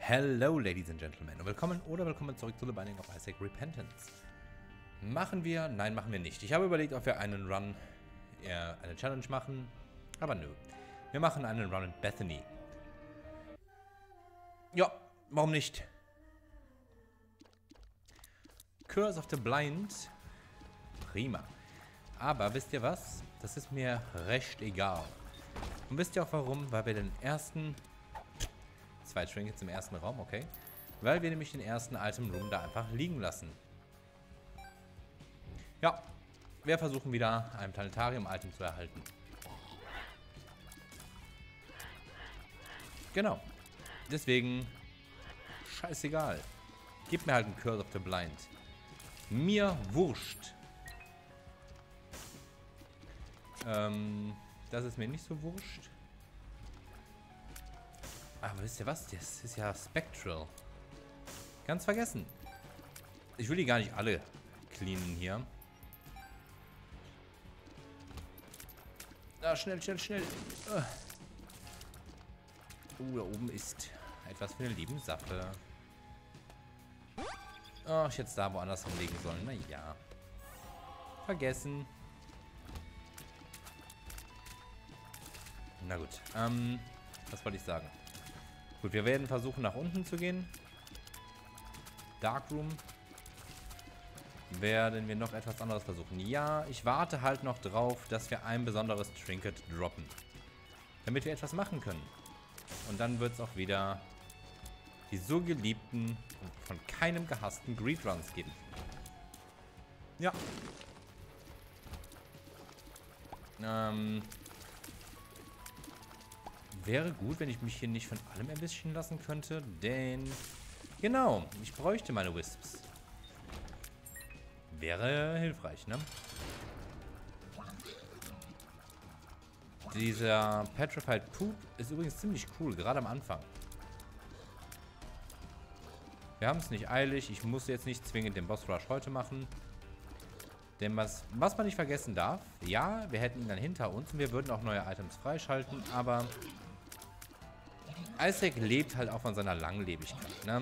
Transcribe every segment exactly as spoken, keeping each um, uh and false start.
Hello, Ladies and Gentlemen, und willkommen oder willkommen zurück zu The Binding of Isaac Repentance. Machen wir? Nein, machen wir nicht. Ich habe überlegt, ob wir einen Run, eher eine Challenge machen, aber nö. Wir machen einen Run in Bethany. Ja, warum nicht? Curse of the Blind. Prima. Aber wisst ihr was? Das ist mir recht egal. Und wisst ihr auch warum? Weil wir den ersten... Zwei Trinkets im ersten Raum, okay. Weil wir nämlich den ersten Item Room da einfach liegen lassen. Ja, wir versuchen wieder ein Planetarium-Item zu erhalten. Genau. Deswegen, scheißegal. Gib mir halt einen Curse of the Blind. Mir wurscht. Ähm, das ist mir nicht so wurscht. Aber wisst ihr was? Das ist ja Spectral. Ganz vergessen. Ich will die gar nicht alle cleanen hier. Ah, schnell, schnell, schnell. Uh, da oben ist etwas für eine lieben Sache. Oh, ich hätte es da woanders hinlegen sollen. Naja. Vergessen. Na gut. Ähm, was wollte ich sagen? Gut, wir werden versuchen, nach unten zu gehen. Darkroom. Werden wir noch etwas anderes versuchen? Ja, ich warte halt noch drauf, dass wir ein besonderes Trinket droppen. Damit wir etwas machen können. Und dann wird es auch wieder die so geliebten und von keinem gehassten Greed Runs geben. Ja. Ähm... Wäre gut, wenn ich mich hier nicht von allem erwischen lassen könnte, denn... Genau, ich bräuchte meine Wisps. Wäre hilfreich, ne? Dieser Petrified Poop ist übrigens ziemlich cool, gerade am Anfang. Wir haben es nicht eilig, ich muss jetzt nicht zwingend den Boss Rush heute machen. Denn was, was man nicht vergessen darf, ja, wir hätten ihn dann hinter uns und wir würden auch neue Items freischalten, aber... Isaac lebt halt auch von seiner Langlebigkeit, ne?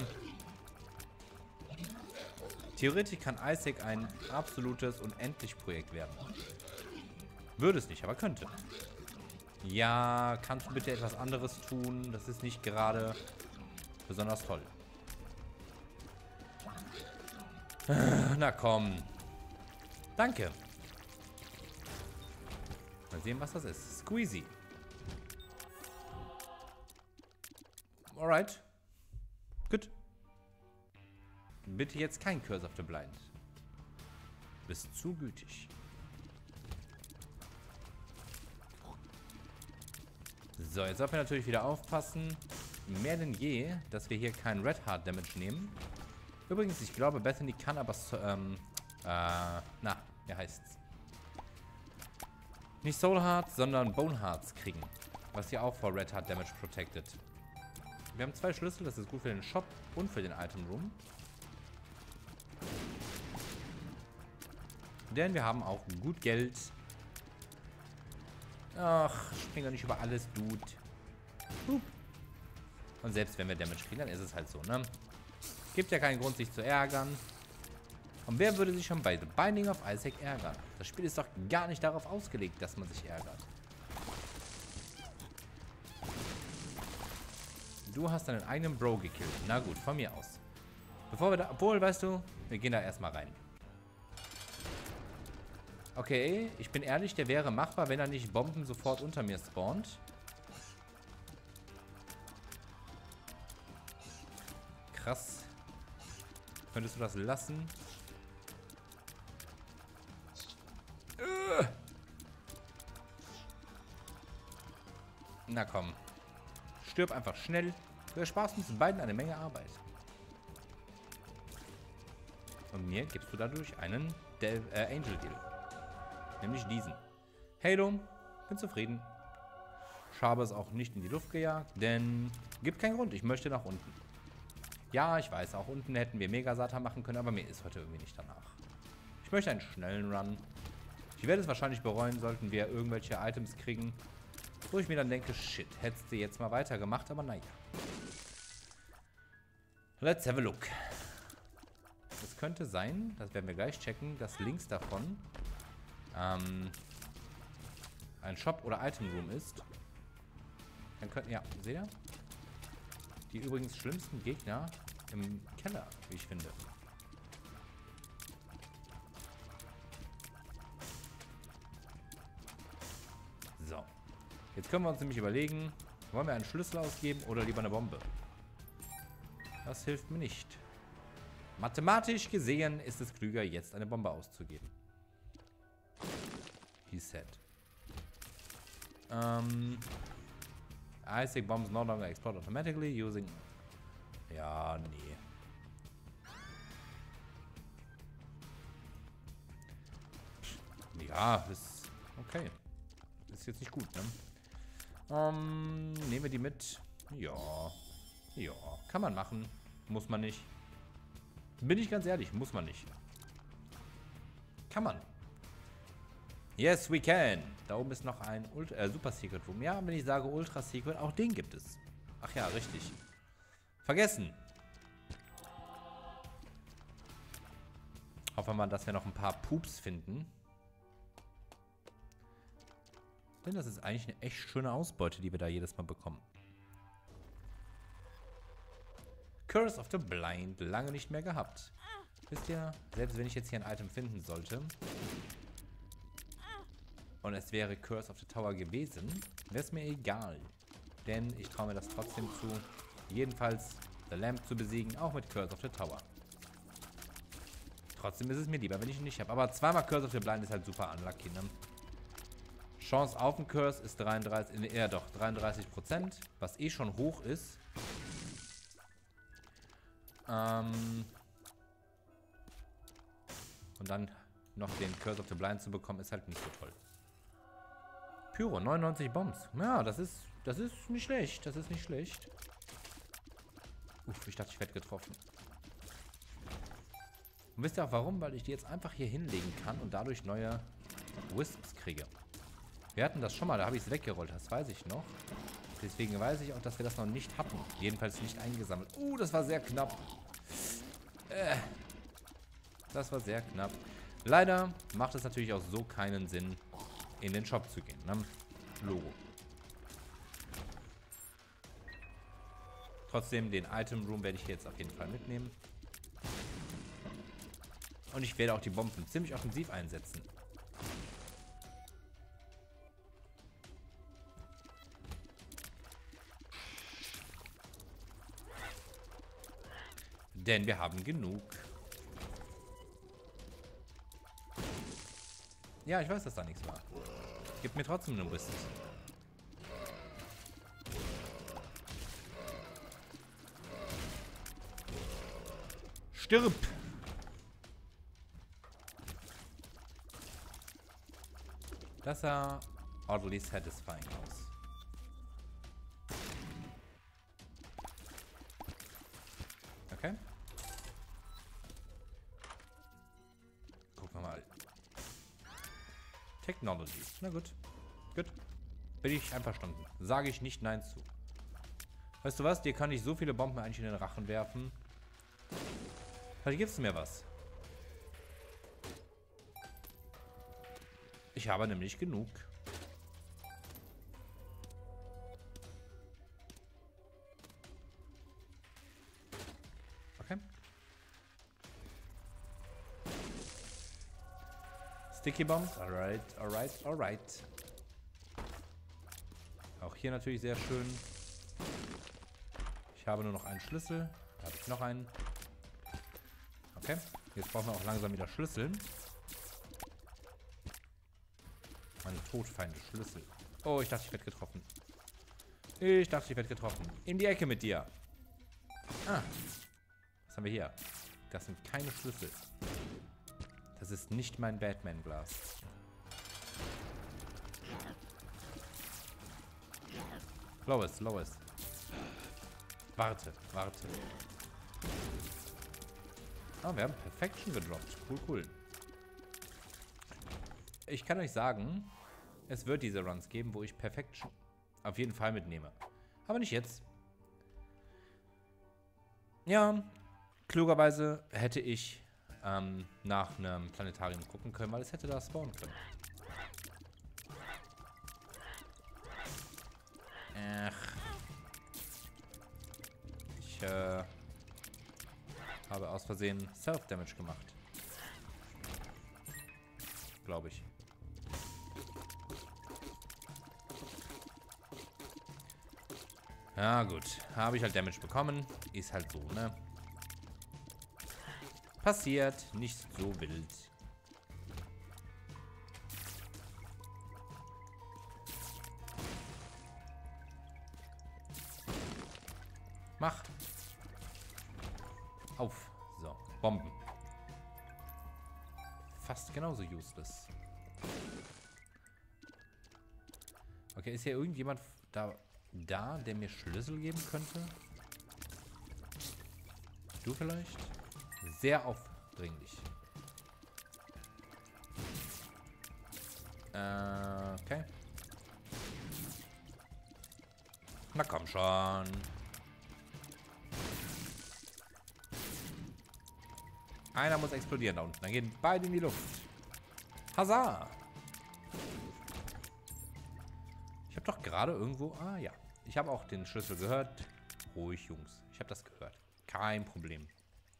Theoretisch kann Isaac ein absolutes Unendlich-Projekt werden. Würde es nicht, aber könnte. Ja, kannst du bitte etwas anderes tun? Das ist nicht gerade besonders toll. Na komm. Danke. Mal sehen, was das ist. Squeezy. Alright. Gut. Bitte jetzt kein Curse of the Blind. Du bist zu gütig. So, jetzt sollten wir natürlich wieder aufpassen. Mehr denn je, dass wir hier keinen Red Heart Damage nehmen. Übrigens, ich glaube, Bethany kann aber... Ähm, äh, na, wie heißt's? Nicht Soul Hearts, sondern Bone Hearts kriegen. Was hier auch vor Red Heart Damage protected. Wir haben zwei Schlüssel, das ist gut für den Shop und für den Item Room. Denn wir haben auch gut Geld. Ach, spring doch nicht über alles, Dude. Hup. Und selbst wenn wir Damage kriegen, dann ist es halt so, ne? Gibt ja keinen Grund, sich zu ärgern. Und wer würde sich schon bei The Binding of Isaac ärgern? Das Spiel ist doch gar nicht darauf ausgelegt, dass man sich ärgert. Du hast deinen eigenen Bro gekillt. Na gut, von mir aus. Bevor wir da... Obwohl, weißt du, wir gehen da erstmal rein. Okay, ich bin ehrlich, der wäre machbar, wenn er nicht Bomben sofort unter mir spawnt. Krass. Könntest du das lassen? Na komm. Stirb einfach schnell. Du ersparst uns beiden eine Menge Arbeit. Und mir gibst du dadurch einen Del äh, Angel Deal. Nämlich diesen. Halo, bin zufrieden. Schabe ist auch nicht in die Luft gejagt, denn gibt keinen Grund. Ich möchte nach unten. Ja, ich weiß, auch unten hätten wir Megasata machen können, aber mir ist heute irgendwie nicht danach. Ich möchte einen schnellen Run. Ich werde es wahrscheinlich bereuen, sollten wir irgendwelche Items kriegen, wo ich mir dann denke, shit, hättest du jetzt mal weitergemacht, aber naja. Let's have a look. Es könnte sein, das werden wir gleich checken, dass links davon ähm, ein Shop oder Item Room ist. Dann könnten, ja, seht ihr? Die übrigens schlimmsten Gegner im Keller, wie ich finde. So. Jetzt können wir uns nämlich überlegen, wollen wir einen Schlüssel ausgeben oder lieber eine Bombe? Das hilft mir nicht. Mathematisch gesehen ist es klüger, jetzt eine Bombe auszugeben. He said. Ähm... Icing bombs no longer explode automatically using... Ja, nee. Ja, ist okay. Ist jetzt nicht gut, ne? Ähm, nehmen wir die mit? Ja. Ja, kann man machen. Muss man nicht. Bin ich ganz ehrlich, muss man nicht. Kann man. Yes, we can. Da oben ist noch ein Ultra, äh, Super Secret Room. Ja, wenn ich sage Ultra Secret, auch den gibt es. Ach ja, richtig. Vergessen. Hoffen wir mal, dass wir noch ein paar Pups finden. Denn das ist eigentlich eine echt schöne Ausbeute, die wir da jedes Mal bekommen. Curse of the Blind. Lange nicht mehr gehabt. Wisst ihr, selbst wenn ich jetzt hier ein Item finden sollte und es wäre Curse of the Tower gewesen, wäre es mir egal. Denn ich traue mir das trotzdem zu, jedenfalls The Lamp zu besiegen, auch mit Curse of the Tower. Trotzdem ist es mir lieber, wenn ich ihn nicht habe. Aber zweimal Curse of the Blind ist halt super unlucky, ne? Chance auf den Curse ist dreiunddreißig, eher doch dreiunddreißig Prozent, was eh schon hoch ist. Ähm Und dann noch den Curse of the Blind zu bekommen, ist halt nicht so toll. Pyro, neunundneunzig Bombs. Ja, das ist, das ist nicht schlecht. Das ist nicht schlecht. Uff, ich dachte, ich werde getroffen. Und wisst ihr auch warum? Weil ich die jetzt einfach hier hinlegen kann und dadurch neue Wisps kriege. Wir hatten das schon mal, da habe ich es weggerollt, das weiß ich noch. Deswegen weiß ich auch, dass wir das noch nicht hatten. Jedenfalls nicht eingesammelt. Uh, das war sehr knapp. Äh, das war sehr knapp. Leider macht es natürlich auch so keinen Sinn, in den Shop zu gehen. Ne? Logo. Trotzdem, den Item Room werde ich hier jetzt auf jeden Fall mitnehmen. Und ich werde auch die Bomben ziemlich offensiv einsetzen. Denn wir haben genug. Ja, ich weiß, dass da nichts war. Gib mir trotzdem eine Wisp. Stirb! Das sah oddly satisfying aus. Okay. Gucken wir mal. Technology. Na gut. Gut. Bin ich einverstanden. Sage ich nicht Nein zu. Weißt du was? Dir kann ich so viele Bomben eigentlich in den Rachen werfen. Vielleicht gibst du mir was. Ich habe nämlich genug. Okay. Sticky Bombs. Alright, alright, alright. Auch hier natürlich sehr schön. Ich habe nur noch einen Schlüssel. Da habe ich noch einen. Okay. Jetzt brauchen wir auch langsam wieder Schlüssel. Meine Todfeinde Schlüssel. Oh, ich dachte, ich werde getroffen. Ich dachte, ich werde getroffen. In die Ecke mit dir. Ah. Was haben wir hier? Das sind keine Schlüssel. Das ist nicht mein Batman-Glas. Lois, Lois. Warte, warte. Ah, wir haben Perfection gedroppt. Cool, cool. Ich kann euch sagen, es wird diese Runs geben, wo ich Perfection auf jeden Fall mitnehme. Aber nicht jetzt. Ja, klugerweise hätte ich ähm, nach einem Planetarium gucken können, weil es hätte da spawnen können. Ach. Ich äh, habe aus Versehen Self-Damage gemacht. Glaube ich. Ja gut, habe ich halt Damage bekommen. Ist halt so, ne? Passiert, nicht so wild. Mach. Auf. So, Bomben. Fast genauso useless. Okay, ist hier irgendjemand da, da, der mir Schlüssel geben könnte? Du vielleicht? Sehr aufdringlich. Äh, okay. Na komm schon. Einer muss explodieren da unten. Dann gehen beide in die Luft. Hazard! Ich habe doch gerade irgendwo... Ah ja. Ich habe auch den Schlüssel gehört. Ruhig, Jungs. Ich habe das gehört. Kein Problem.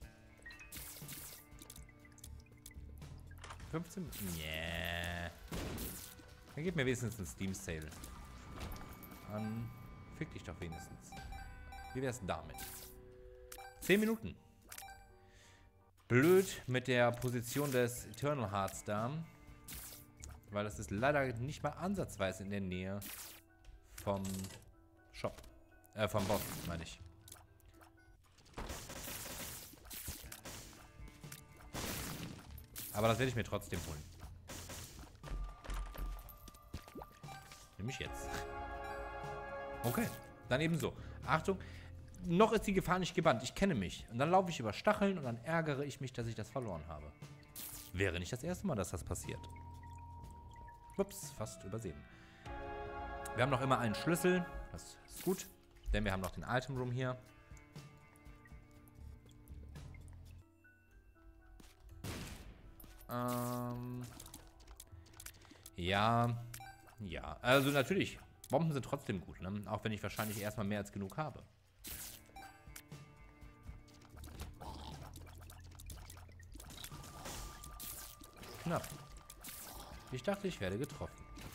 fünfzehn? Yeah. Dann gib mir wenigstens einen Steam Sale. Dann fick dich doch wenigstens. Wie wär's damit? zehn Minuten. Blöd mit der Position des Eternal Hearts da. Weil das ist leider nicht mal ansatzweise in der Nähe vom Shop. Äh, vom Boss, meine ich. Aber das werde ich mir trotzdem holen. Nämlich jetzt. Okay, dann ebenso. Achtung, noch ist die Gefahr nicht gebannt. Ich kenne mich. Und dann laufe ich über Stacheln und dann ärgere ich mich, dass ich das verloren habe. Wäre nicht das erste Mal, dass das passiert. Ups, fast übersehen. Wir haben noch immer einen Schlüssel. Das ist gut, denn wir haben noch den Item Room hier. Ähm, ja, ja, also natürlich, Bomben sind trotzdem gut, ne? Auch wenn ich wahrscheinlich erstmal mehr als genug habe. Knapp. Ich dachte, ich werde getroffen.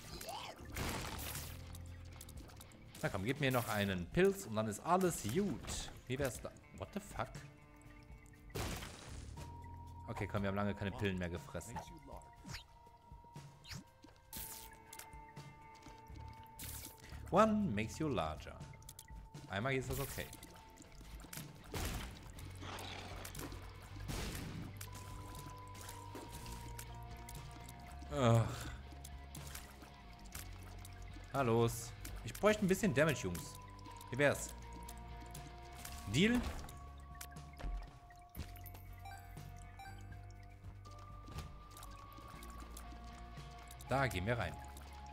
Na komm, gib mir noch einen Pilz und dann ist alles gut. Wie wär's da? What the fuck? Okay, komm, wir haben lange keine Pillen mehr gefressen. One makes you larger. Einmal ist das okay. Ugh. Na los. Ich bräuchte ein bisschen Damage, Jungs. Wie wär's? Deal? Da gehen wir rein.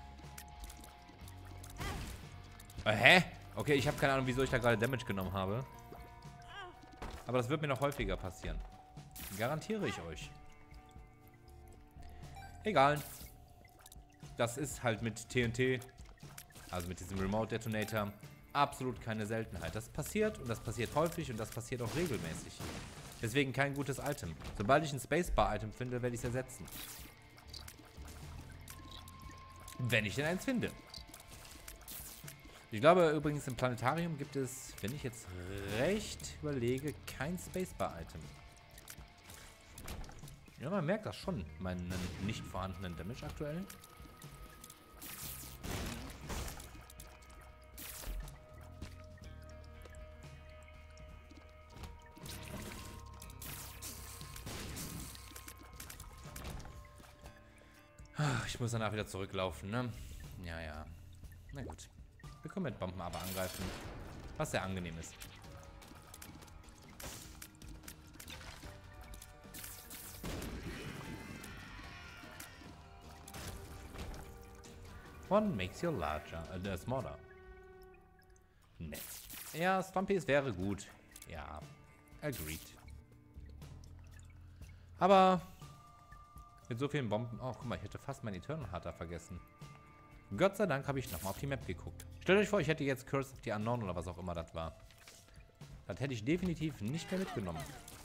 Äh, hä? Okay, ich habe keine Ahnung, wieso ich da gerade Damage genommen habe. Aber das wird mir noch häufiger passieren. Garantiere ich euch. Egal. Das ist halt mit T N T, also mit diesem Remote Detonator, absolut keine Seltenheit. Das passiert und das passiert häufig und das passiert auch regelmäßig. Deswegen kein gutes Item. Sobald ich ein Spacebar-Item finde, werde ich es ersetzen. Wenn ich denn eins finde. Ich glaube übrigens im Planetarium gibt es, wenn ich jetzt recht überlege, kein Spacebar-Item. Ja, man merkt das schon, meinen nicht vorhandenen Damage aktuell. Ich muss danach wieder zurücklaufen, ne? Ja, ja. Na gut. Wir können mit Bomben aber angreifen. Was sehr angenehm ist. One makes you larger. Äh, smaller. Nett. Ja, Stumpy, es wäre gut. Ja. Agreed. Aber mit so vielen Bomben... Oh, guck mal, ich hätte fast meinen Eternal Heart da vergessen. Gott sei Dank habe ich nochmal auf die Map geguckt. Stellt euch vor, ich hätte jetzt Curse of the Unknown oder was auch immer das war. Das hätte ich definitiv nicht mehr mitgenommen.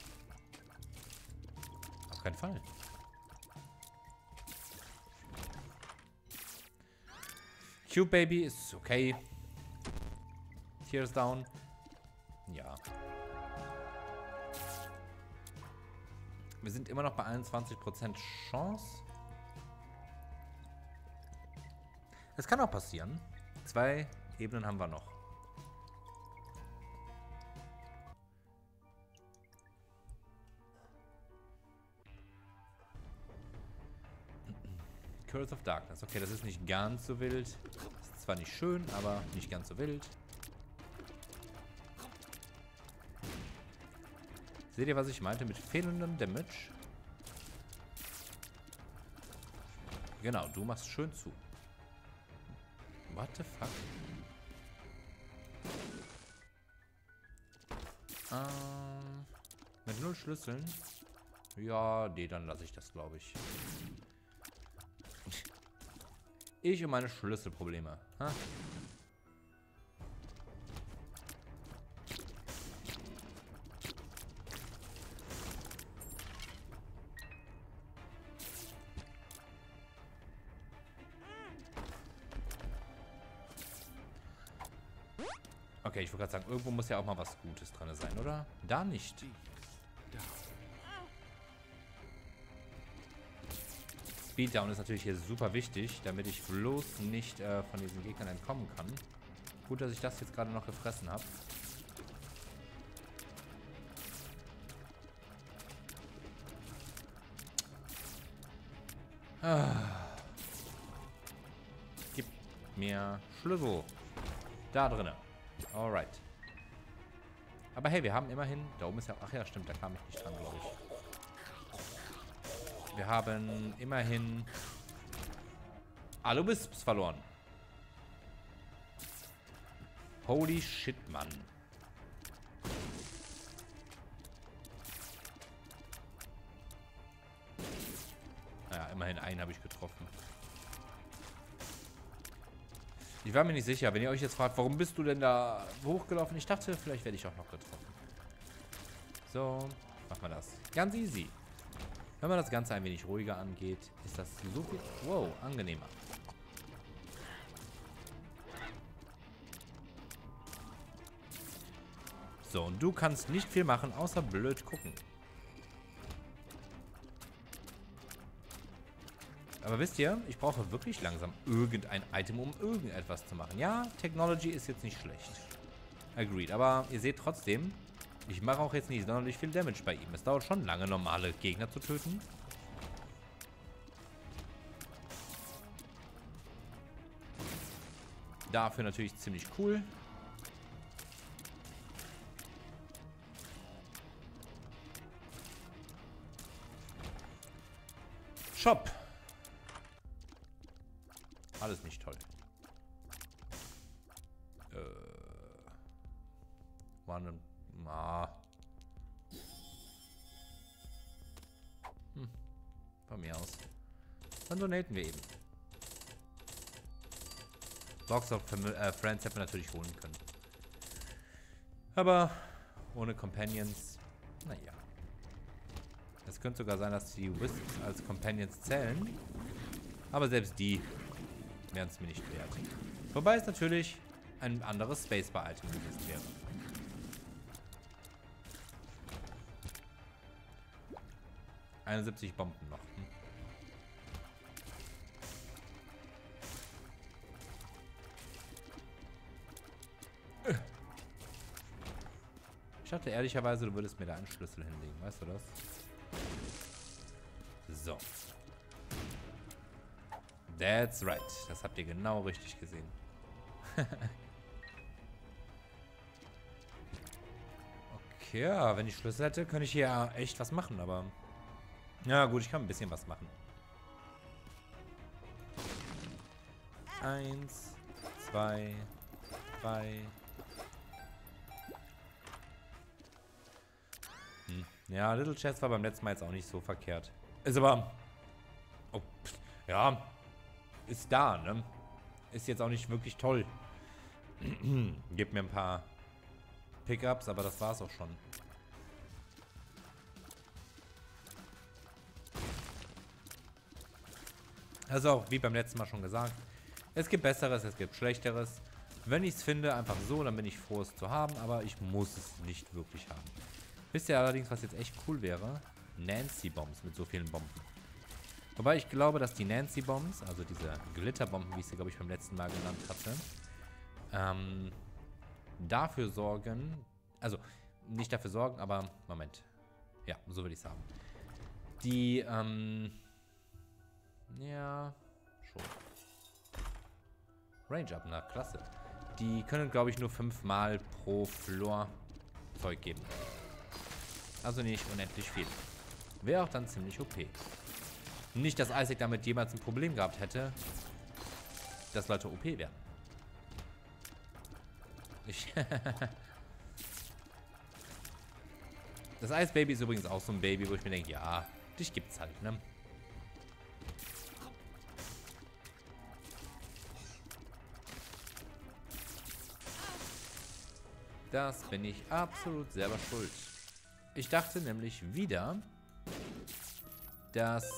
Auf keinen Fall. Cube Baby ist okay. Tears down. Ja. Wir sind immer noch bei einundzwanzig Prozent Chance. Es kann auch passieren. Zwei Ebenen haben wir noch. Curse of Darkness. Okay, das ist nicht ganz so wild. Ist zwar nicht schön, aber nicht ganz so wild. Seht ihr, was ich meinte mit fehlendem Damage? Genau, du machst schön zu. What the fuck? Ähm, mit null Schlüsseln? Ja, nee, dann lasse ich das, glaube ich. Ich und meine Schlüsselprobleme. Ha? Okay, ich wollte gerade sagen, irgendwo muss ja auch mal was Gutes dran sein, oder? Da nicht. Speeddown ist natürlich hier super wichtig, damit ich bloß nicht äh, von diesen Gegnern entkommen kann. Gut, dass ich das jetzt gerade noch gefressen habe. Ah. Gib mir Schlüssel. Da drinnen. Alright. Aber hey, wir haben immerhin... Da oben ist ja... Ach ja, stimmt, da kam ich nicht dran, glaube ich. Wir haben immerhin... alle Wisps verloren. Holy shit, Mann. Naja, immerhin einen habe ich getroffen. Ich war mir nicht sicher, wenn ihr euch jetzt fragt, warum bist du denn da hochgelaufen? Ich dachte, vielleicht werde ich auch noch getroffen. So, machen wir das. Ganz easy. Wenn man das Ganze ein wenig ruhiger angeht, ist das so viel... Wow, angenehmer. So, und du kannst nicht viel machen, außer blöd gucken. Aber wisst ihr, ich brauche wirklich langsam irgendein Item, um irgendetwas zu machen. Ja, Technology ist jetzt nicht schlecht. Agreed. Aber ihr seht trotzdem, ich mache auch jetzt nicht sonderlich viel Damage bei ihm. Es dauert schon lange, normale Gegner zu töten. Dafür natürlich ziemlich cool. Shop. Alles nicht toll. Äh. Mann. Ah. Hm. Von mir aus. Dann donaten wir eben. Box of äh, Friends hätten wir natürlich holen können. Aber ohne Companions, naja. Es könnte sogar sein, dass die Wisps als Companions zählen. Aber selbst die wären es mir nicht wert. Wobei es natürlich ein anderes Spacebar-Item gewesen wäre. einundsiebzig Bomben noch. Hm. Ich dachte ehrlicherweise, du würdest mir da einen Schlüssel hinlegen. Weißt du das? So. That's right. Das habt ihr genau richtig gesehen. Okay, ja, wenn ich Schlüssel hätte, könnte ich hier ja echt was machen, aber... Ja gut, ich kann ein bisschen was machen. Eins, zwei, drei... Hm. Ja, Little Chest war beim letzten Mal jetzt auch nicht so verkehrt. Ist aber... Oh, pff, ja, ist da, ne? Ist jetzt auch nicht wirklich toll. Gibt mir ein paar Pickups, aber das war's auch schon. Also auch wie beim letzten Mal schon gesagt, es gibt Besseres, es gibt Schlechteres. Wenn ich es finde, einfach so, dann bin ich froh, es zu haben, aber ich muss es nicht wirklich haben. Wisst ihr allerdings, was jetzt echt cool wäre? Nancy-Bombs mit so vielen Bomben. Wobei ich glaube, dass die Nancy-Bombs, also diese Glitterbomben, wie ich sie, glaube ich, beim letzten Mal genannt hatte, ähm, dafür sorgen, also nicht dafür sorgen, aber, Moment, ja, so würde ich sagen. Die, ähm, ja, schon. Range up, na klasse. Die können, glaube ich, nur fünfmal pro Floor Zeug geben. Also nicht unendlich viel. Wäre auch dann ziemlich O P. Nicht, dass Isaac damit jemals ein Problem gehabt hätte, dass Leute O P werden. Ich das Ice Baby ist übrigens auch so ein Baby, wo ich mir denke, ja, dich gibt's halt, ne? Das bin ich absolut selber schuld. Ich dachte nämlich wieder, dass...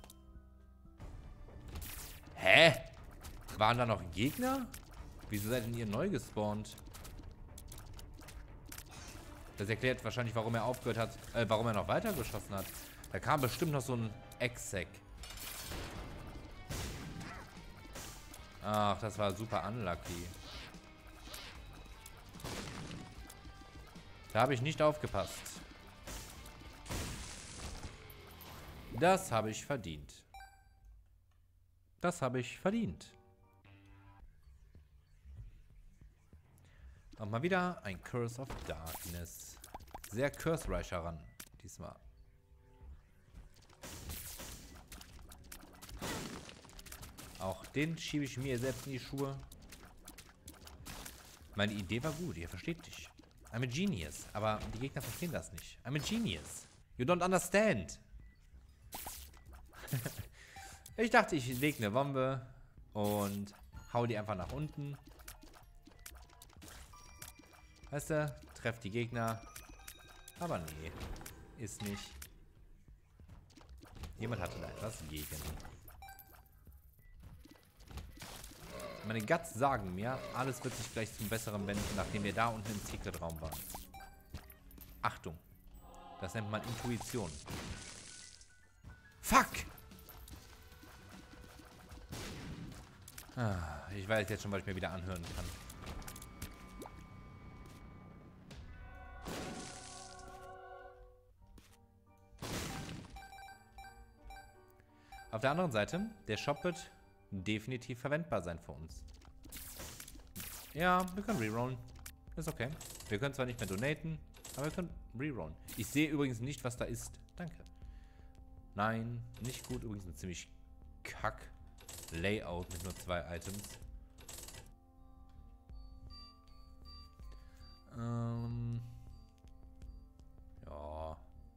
Hä? Waren da noch Gegner? Wieso seid denn ihr neu gespawnt? Das erklärt wahrscheinlich, warum er aufgehört hat, äh, warum er noch weiter geschossen hat. Da kam bestimmt noch so ein Exec. Ach, das war super unlucky. Da habe ich nicht aufgepasst. Das habe ich verdient. Das habe ich verdient. Und mal wieder ein Curse of Darkness. Sehr curse-reicher ran, diesmal. Auch den schiebe ich mir selbst in die Schuhe. Meine Idee war gut, ihr versteht dich. I'm a genius. Aber die Gegner verstehen das nicht. I'm a genius. You don't understand. Ich dachte, ich lege eine Bombe und hau die einfach nach unten. Weißt du, treff die Gegner. Aber nee, ist nicht. Jemand hatte da etwas gegen. Meine Guts sagen mir, alles wird sich gleich zum Besseren wenden, nachdem wir da unten im Secret-Raum waren. Achtung. Das nennt man Intuition. Fuck! Ah, ich weiß jetzt schon, was ich mir wieder anhören kann. Auf der anderen Seite, der Shop wird definitiv verwendbar sein für uns. Ja, wir können rerollen. Ist okay. Wir können zwar nicht mehr donaten, aber wir können rerollen. Ich sehe übrigens nicht, was da ist. Danke. Nein, nicht gut. Übrigens ein ziemlich kack Layout mit nur zwei Items. Ähm. Ja.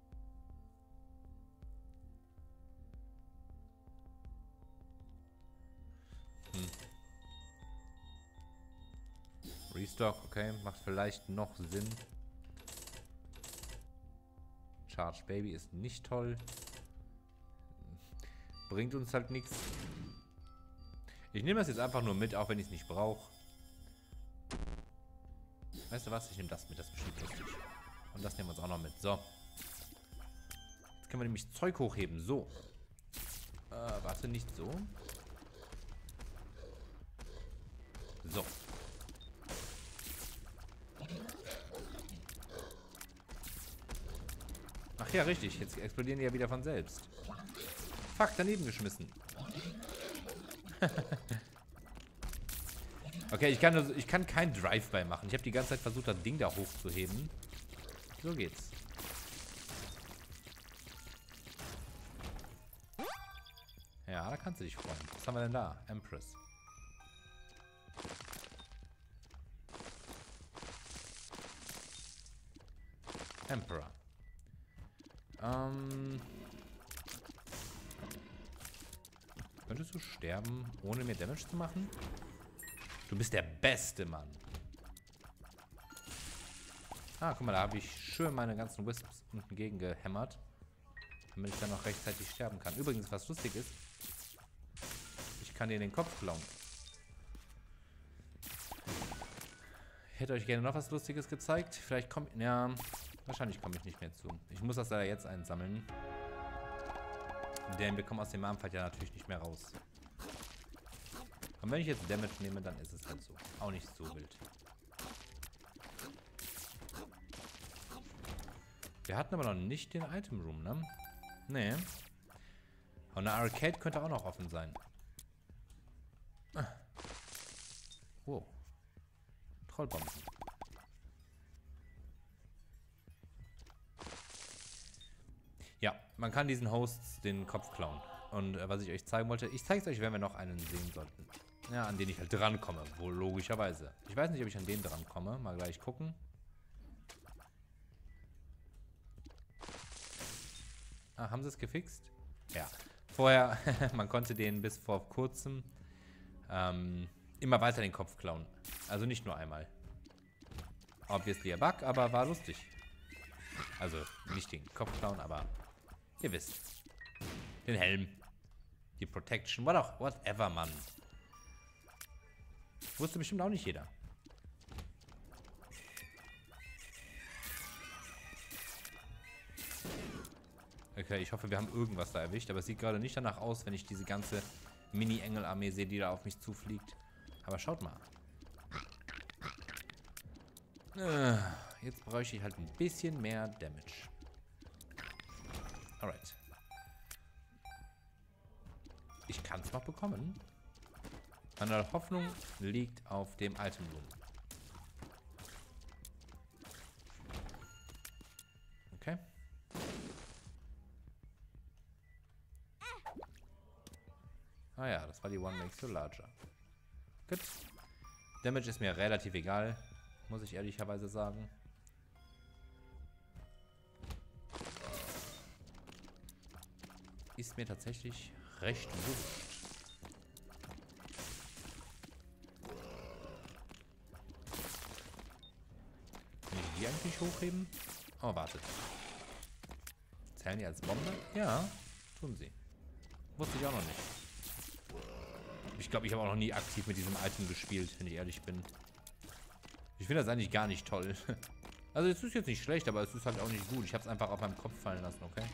Hm. Restock, okay, macht vielleicht noch Sinn. Charge Baby ist nicht toll. Bringt uns halt nichts. Ich nehme das jetzt einfach nur mit, auch wenn ich es nicht brauche. Weißt du was? Ich nehme das mit, das ist bestimmt lustig. Und das nehmen wir uns auch noch mit. So. Jetzt können wir nämlich Zeug hochheben. So. Äh, warte, nicht so. So. Ach ja, richtig. Jetzt explodieren die ja wieder von selbst. Fuck, daneben geschmissen. Okay, ich kann, ich kann kein Drive-By machen. Ich habe die ganze Zeit versucht, das Ding da hochzuheben. So geht's. Ja, da kannst du dich freuen. Was haben wir denn da? Empress. Emperor. Ähm... Könntest du sterben, ohne mir Damage zu machen? Du bist der beste Mann. Ah, guck mal, da habe ich schön meine ganzen Wisps unten gegen gehämmert. Damit ich dann noch rechtzeitig sterben kann. Übrigens, was lustig ist, ich kann dir den Kopf klauen. Ich hätte euch gerne noch was Lustiges gezeigt. Vielleicht kommt... Ja, wahrscheinlich komme ich nicht mehr zu. Ich muss das leider jetzt einsammeln. Denn wir kommen aus dem Armfight ja natürlich nicht mehr raus. Und wenn ich jetzt Damage nehme, dann ist es halt so. Auch nicht so wild. Wir hatten aber noch nicht den Item Room, ne? Nee. Und eine Arcade könnte auch noch offen sein. Ah. Wow. Trollbomben. Ja, man kann diesen Hosts den Kopf klauen. Und äh, was ich euch zeigen wollte, ich zeige es euch, wenn wir noch einen sehen sollten. Ja, an den ich halt drankomme, wohl logischerweise. Ich weiß nicht, ob ich an den drankomme. Mal gleich gucken. Ah, haben sie es gefixt? Ja. Vorher, man konnte den bis vor kurzem ähm, immer weiter den Kopf klauen. Also nicht nur einmal. Obviously a Bug, aber war lustig. Also nicht den Kopf klauen, aber ihr wisst. Den Helm. Die Protection. What auch, whatever, Mann. Wusste bestimmt auch nicht jeder. Okay, ich hoffe, wir haben irgendwas da erwischt. Aber es sieht gerade nicht danach aus, wenn ich diese ganze Mini-Engel-Armee sehe, die da auf mich zufliegt. Aber schaut mal. Äh, jetzt bräuchte ich halt ein bisschen mehr Damage. Alright. Ich kann es noch bekommen. Meine Hoffnung liegt auf dem Item Room. Okay. Ah ja, das war die One Makes You Larger. Gut. Damage ist mir relativ egal, muss ich ehrlicherweise sagen. Ist mir tatsächlich recht wurscht. Kann ich die eigentlich hochheben? Oh, wartet. Zählen die als Bombe? Ja, tun sie. Wusste ich auch noch nicht. Ich glaube, ich habe auch noch nie aktiv mit diesem Item gespielt, wenn ich ehrlich bin. Ich finde das eigentlich gar nicht toll. Also es ist jetzt nicht schlecht, aber es ist halt auch nicht gut. Ich habe es einfach auf meinem Kopf fallen lassen, okay?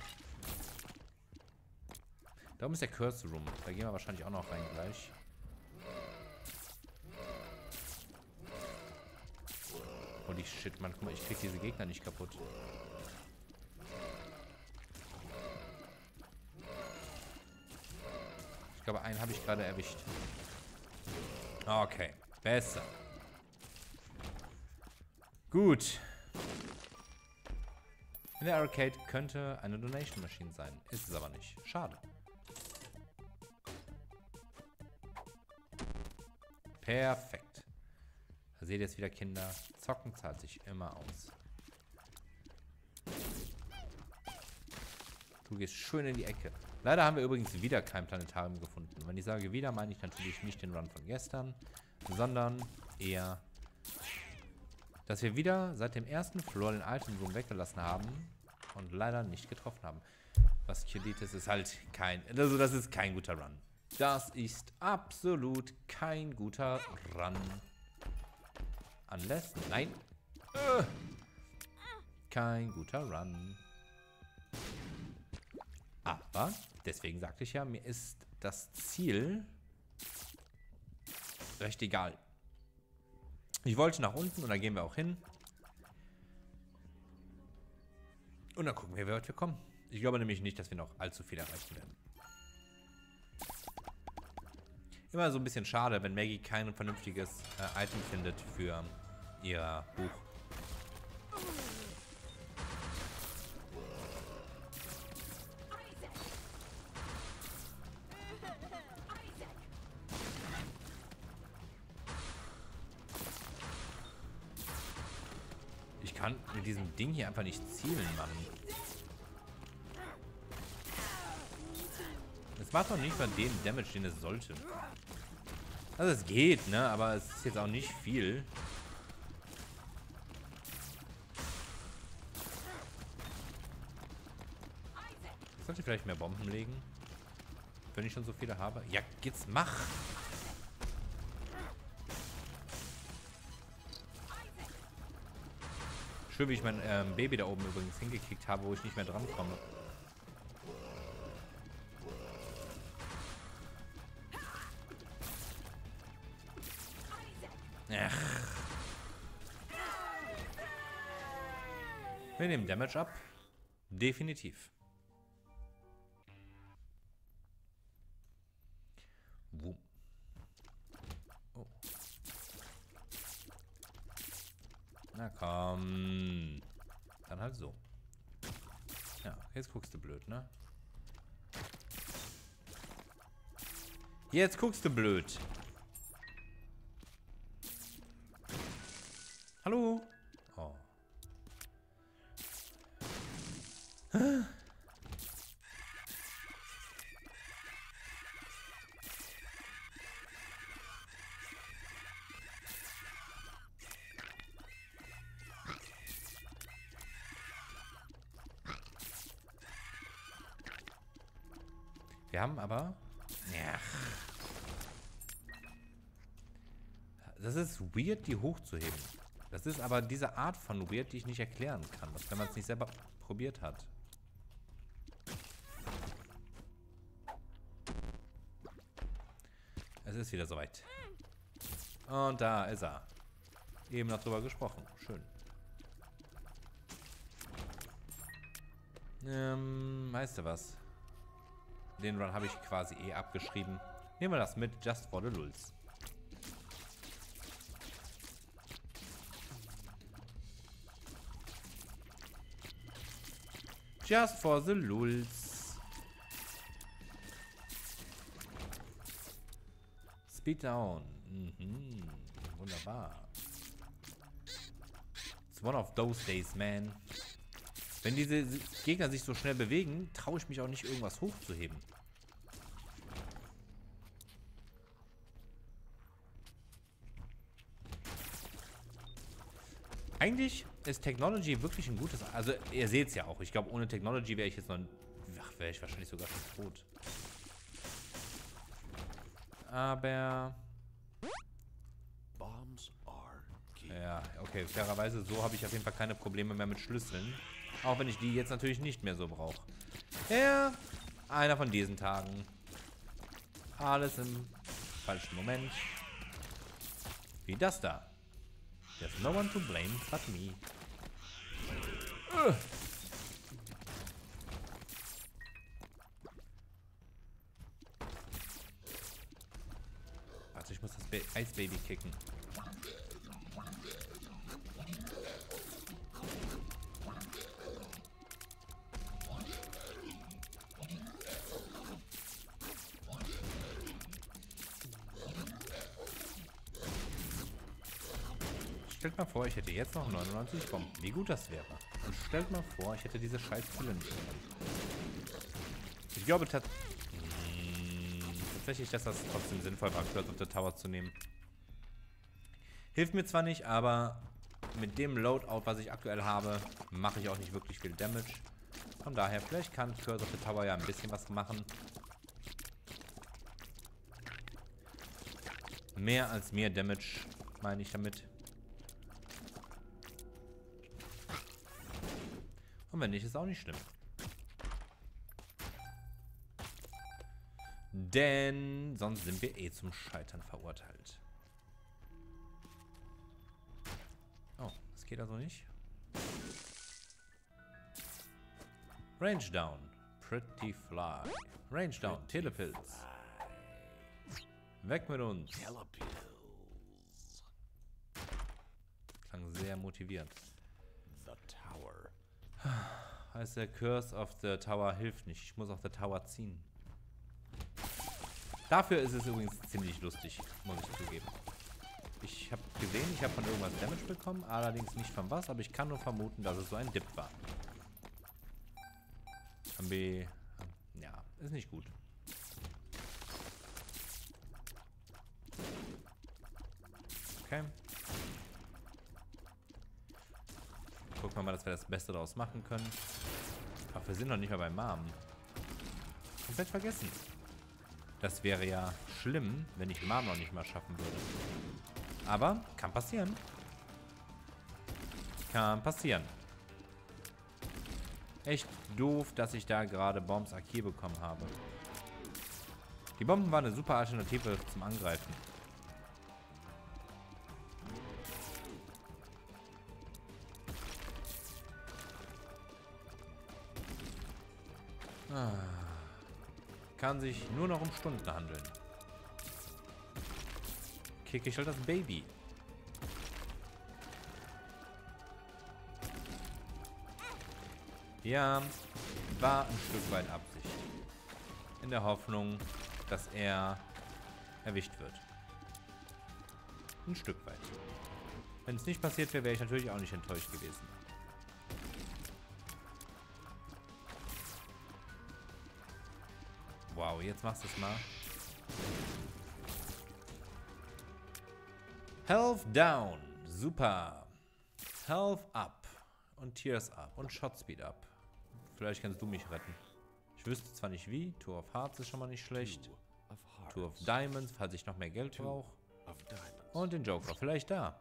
Da oben ist der Curse Room. Da gehen wir wahrscheinlich auch noch rein gleich. Holy shit, Mann. Guck mal, ich krieg diese Gegner nicht kaputt. Ich glaube, einen habe ich gerade erwischt. Okay, besser. Gut. In der Arcade könnte eine Donation Machine sein. Ist es aber nicht. Schade. Perfekt. Da seht ihr jetzt wieder, Kinder. Zocken zahlt sich immer aus. Du gehst schön in die Ecke. Leider haben wir übrigens wieder kein Planetarium gefunden. Wenn ich sage wieder, meine ich natürlich nicht den Run von gestern, sondern eher, dass wir wieder seit dem ersten Floor den Item Room weggelassen haben und leider nicht getroffen haben. Vasculitis ist halt kein, also das ist kein guter Run. Das ist absolut kein guter Run. Unless, nein. Äh, kein guter Run. Aber, deswegen sagte ich ja, mir ist das Ziel recht egal. Ich wollte nach unten und da gehen wir auch hin. Und dann gucken wir, wie weit wir kommen. Ich glaube nämlich nicht, dass wir noch allzu viel erreichen werden. Immer so ein bisschen schade, wenn Maggie kein vernünftiges äh, Item findet für ihr Buch. Ich kann mit diesem Ding hier einfach nicht zielen, Mann. Es macht doch nicht mal den Damage, den es sollte. Also es geht, ne? Aber es ist jetzt auch nicht viel. Ich sollte vielleicht mehr Bomben legen. Wenn ich schon so viele habe. Ja, jetzt mach! Schön, wie ich mein ähm, Baby da oben übrigens hingekickt habe, wo ich nicht mehr dran komme. Ach. Wir nehmen Damage ab. Definitiv. Wo? Oh. Na komm. Dann halt so. Ja, jetzt guckst du blöd, ne? Jetzt guckst du blöd. Hallo? Oh. Wir haben aber... Ja. Das ist weird, die hochzuheben. Das ist aber diese Art von weird, die ich nicht erklären kann. Wenn man es nicht selber probiert hat. Es ist wieder soweit. Und da ist er. Eben noch drüber gesprochen. Schön. Ähm, weißt du was? Den Run habe ich quasi eh abgeschrieben. Nehmen wir das mit, just for the lulz. Just for the lulz. Speed down. Mhm. Wunderbar. It's one of those days, man. Wenn diese Gegner sich so schnell bewegen, traue ich mich auch nicht, irgendwas hochzuheben. Eigentlich ist Technology wirklich ein gutes... Also, ihr seht es ja auch. Ich glaube, ohne Technology wäre ich jetzt noch... Ach, wäre ich wahrscheinlich sogar schon tot. Aber... Ja, okay. Fairerweise, so habe ich auf jeden Fall keine Probleme mehr mit Schlüsseln. Auch wenn ich die jetzt natürlich nicht mehr so brauche. Ja, einer von diesen Tagen. Alles im falschen Moment. Wie das da. There's no one to blame but me. Uh. Also ich muss das Ba- Eisbaby kicken. Stellt mal vor, ich hätte jetzt noch neunundneunzig Bomben. Wie gut das wäre. Und stellt mal vor, ich hätte diese scheiß Pille nicht mehr. Ich glaube tat tatsächlich, dass das trotzdem sinnvoll war, Curse of the Tower zu nehmen. Hilft mir zwar nicht, aber mit dem Loadout, was ich aktuell habe, mache ich auch nicht wirklich viel Damage. Von daher, vielleicht kann Curse of the Tower ja ein bisschen was machen. Mehr als mehr Damage, meine ich damit. Und wenn nicht, ist auch nicht schlimm. Denn sonst sind wir eh zum Scheitern verurteilt. Oh, das geht also nicht. Range down. Pretty fly. Range down. Telepilz. Weg mit uns. Klang sehr motivierend. The Tower. Heißt, der Curse of the Tower hilft nicht. Ich muss auf der Tower ziehen. Dafür ist es übrigens ziemlich lustig, muss ich zugeben. Ich habe gesehen, ich habe von irgendwas Damage bekommen, allerdings nicht von was, aber ich kann nur vermuten, dass es so ein Dip war. Haben wir... Ja, ist nicht gut. Beste daraus machen können. Ach, wir sind noch nicht mal beim Mom. Komplett vergessen. Das wäre ja schlimm, wenn ich Mom noch nicht mal schaffen würde. Aber kann passieren. Kann passieren. Echt doof, dass ich da gerade Bombs Akir bekommen habe. Die Bomben waren eine super Alternative zum Angreifen. Ah. Kann sich nur noch um Stunden handeln. Kick ich halt das Baby. Ja, war ein Stück weit Absicht. In der Hoffnung, dass er erwischt wird. Ein Stück weit. Wenn es nicht passiert wäre, wäre ich natürlich auch nicht enttäuscht gewesen. Wow, jetzt machst du es mal. Health down. Super. Health up. Und Tears up. Und Shot Speed up. Vielleicht kannst du mich retten. Ich wüsste zwar nicht wie. Two of Hearts ist schon mal nicht schlecht. Two of Diamonds, falls ich noch mehr Geld brauche. Und den Joker. Vielleicht da.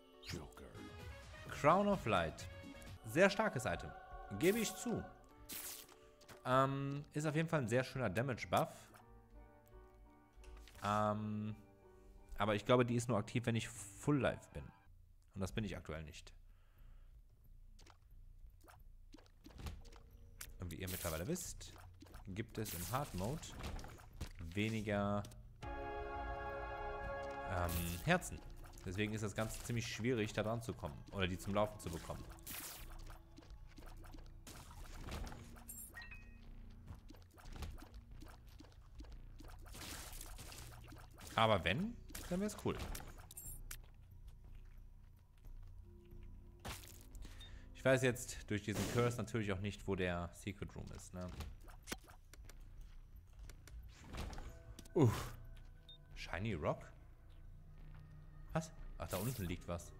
Crown of Light. Sehr starkes Item. Gebe ich zu. Ähm, ist auf jeden Fall ein sehr schöner Damage-Buff. Ähm, aber ich glaube, die ist nur aktiv, wenn ich Full Life bin. Und das bin ich aktuell nicht. Und wie ihr mittlerweile wisst, gibt es im Hard Mode weniger ähm, Herzen. Deswegen ist das Ganze ziemlich schwierig, da dran zu kommen. Oder die zum Laufen zu bekommen. Aber wenn, dann wäre es cool. Ich weiß jetzt durch diesen Curse natürlich auch nicht, wo der Secret Room ist, ne? Uff. Shiny Rock? Was? Ach, da unten liegt was.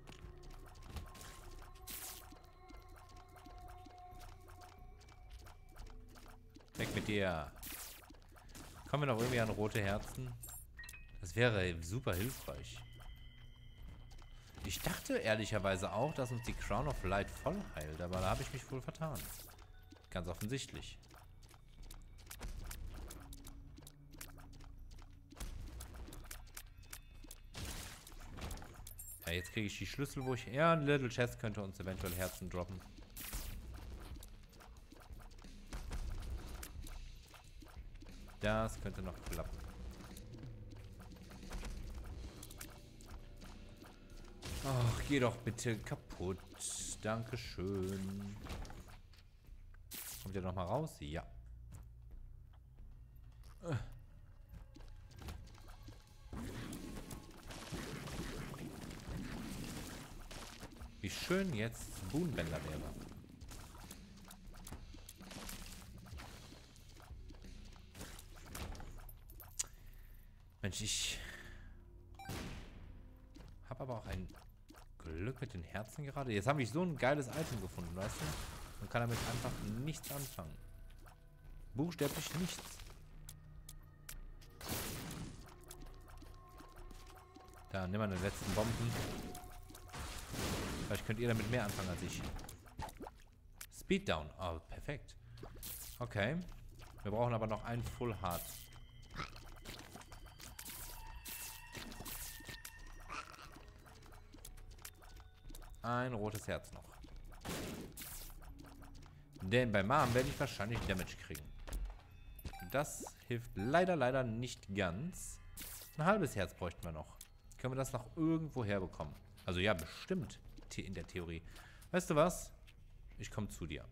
Weg mit dir. Kommen wir noch irgendwie an rote Herzen? Das wäre super hilfreich. Ich dachte ehrlicherweise auch, dass uns die Crown of Light voll heilt, aber da habe ich mich wohl vertan. Ganz offensichtlich. Ja, jetzt kriege ich die Schlüssel, wo ich... Ja, ein Little Chest könnte uns eventuell Herzen droppen. Das könnte noch klappen. Ach, geh doch bitte kaputt. Dankeschön. Kommt ihr noch mal raus? Ja. Wie schön jetzt Boonbender wäre. Mensch, ich habe aber auch ein Glück mit den Herzen gerade. Jetzt habe ich so ein geiles Item gefunden, weißt du? Man kann damit einfach nichts anfangen. Buchstäblich nichts. Da, nimm mal den letzten Bomben. Vielleicht könnt ihr damit mehr anfangen als ich. Speed down. Oh, perfekt. Okay. Wir brauchen aber noch einen Full Heart. Ein rotes Herz noch. Denn bei Mom werde ich wahrscheinlich Damage kriegen. Das hilft leider, leider nicht ganz. Ein halbes Herz bräuchten wir noch. Können wir das noch irgendwo herbekommen? Also ja, bestimmt in der Theorie. Weißt du was? Ich komme zu dir.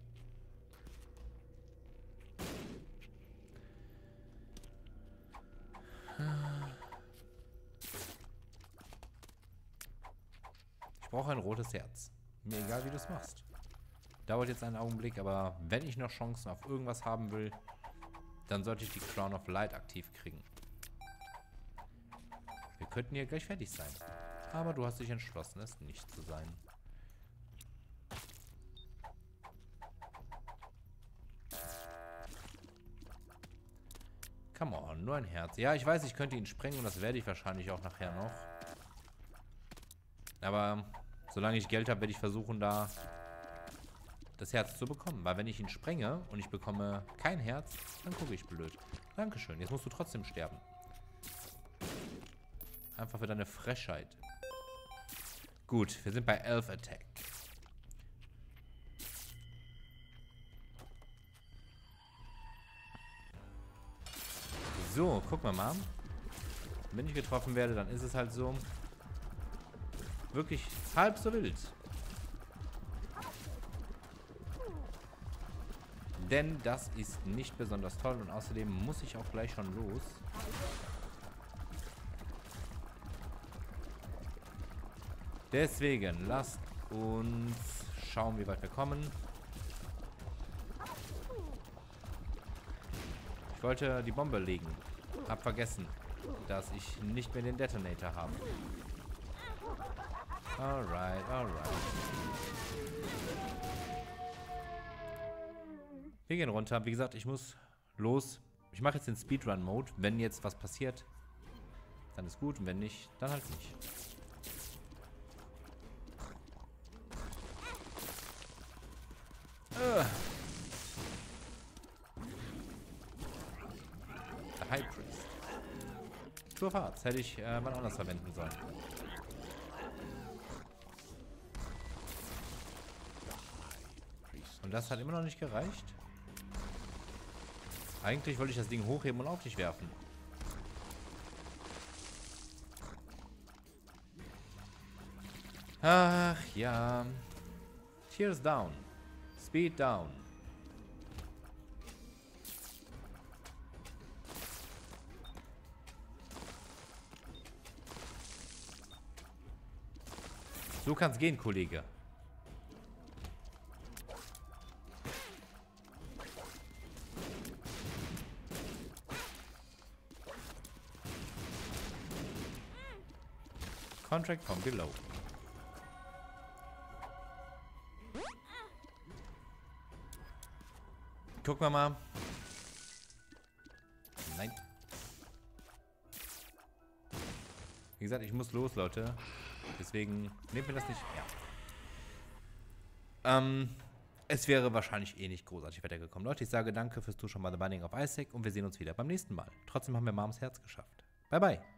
Ich brauche ein rotes Herz. Mir egal, wie du es machst. Dauert jetzt einen Augenblick, aber wenn ich noch Chancen auf irgendwas haben will, dann sollte ich die Crown of Light aktiv kriegen. Wir könnten hier gleich fertig sein. Aber du hast dich entschlossen, es nicht zu sein. Come on, nur ein Herz. Ja, ich weiß, ich könnte ihn sprengen und das werde ich wahrscheinlich auch nachher noch. Aber solange ich Geld habe, werde ich versuchen, da das Herz zu bekommen. Weil wenn ich ihn sprenge und ich bekomme kein Herz, dann gucke ich blöd. Dankeschön, jetzt musst du trotzdem sterben. Einfach für deine Frechheit. Gut, wir sind bei elf Attack. So, gucken wir mal. Wenn ich getroffen werde, dann ist es halt so. Wirklich halb so wild. Denn das ist nicht besonders toll und außerdem muss ich auch gleich schon los. Deswegen lasst uns schauen, wie weit wir kommen. Ich wollte die Bombe legen. Hab vergessen, dass ich nicht mehr den Detonator habe. Alright, alright. Wir gehen runter. Wie gesagt, ich muss los. Ich mache jetzt den Speedrun-Mode. Wenn jetzt was passiert, dann ist gut. Und wenn nicht, dann halt nicht. Uh. Der High Priest. Tour of Hearts. Hätte ich äh, mal anders verwenden sollen. Und das hat immer noch nicht gereicht. Eigentlich wollte ich das Ding hochheben und auf dich werfen. Ach ja. Tears down. Speed down. So kann's gehen, Kollege. Contract from below. Gucken wir mal. Nein. Wie gesagt, ich muss los, Leute. Deswegen nehmt mir das nicht. Ja. Ähm, es wäre wahrscheinlich eh nicht großartig weitergekommen. Leute, ich sage danke fürs Zuschauen bei The Binding of Isaac und wir sehen uns wieder beim nächsten Mal. Trotzdem haben wir Mams Herz geschafft. Bye, bye.